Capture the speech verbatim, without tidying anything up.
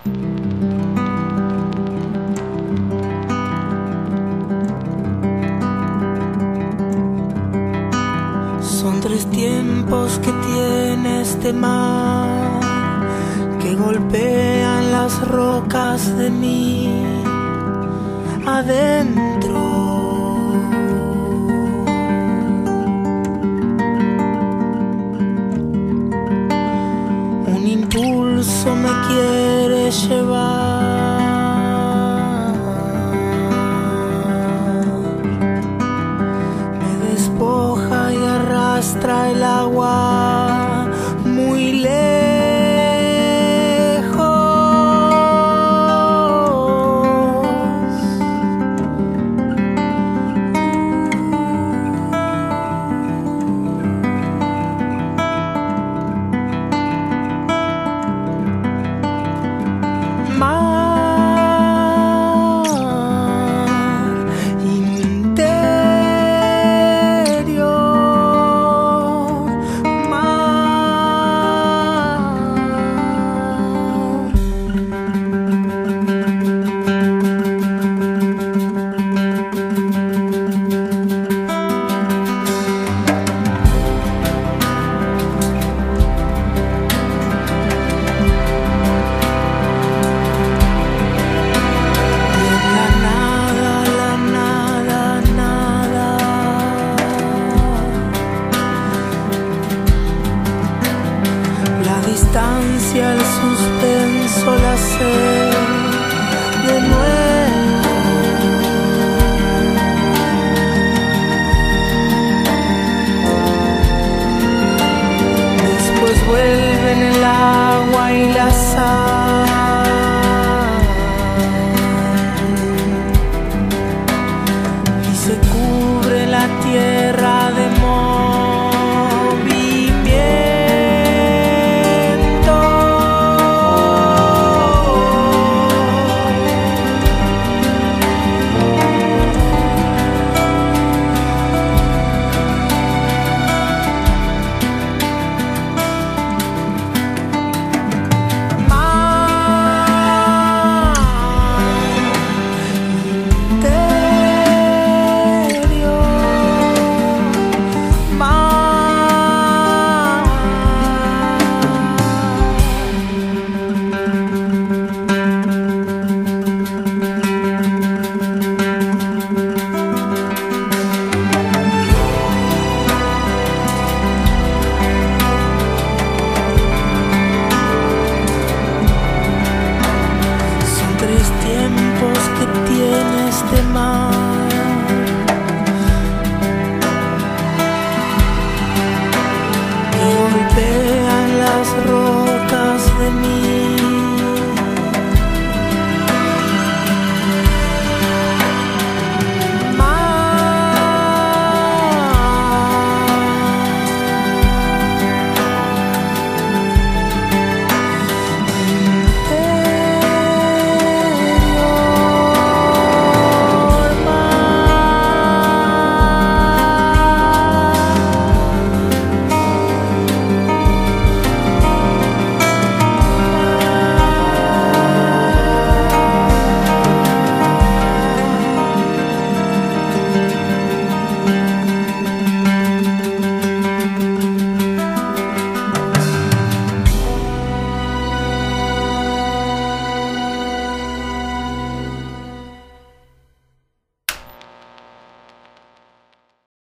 Son tres tiempos que tiene este mar, que golpean las rocas de mí adentro. Un impulso me quiere llevar, me despoja y arrastra el agua muy lejos. El suspenso, la sed de nuevo. Después vuelven el agua y la sal, y se cubre la tierra de moho. Tiempos que tiene este mar.